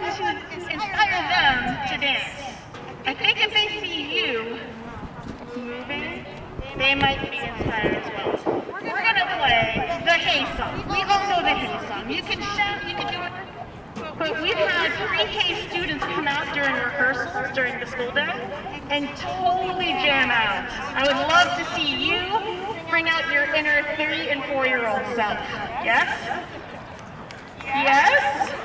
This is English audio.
to inspire them to dance. I think if they see you moving, they might be inspired as well. We're going to play the Hey song. We all know the Hey song. You can shout, you can do it. But we've had pre-K students come out during rehearsals during the school day and totally jam out. I would love to see you bring out your inner 3- and 4-year-old self. Yes? Yes?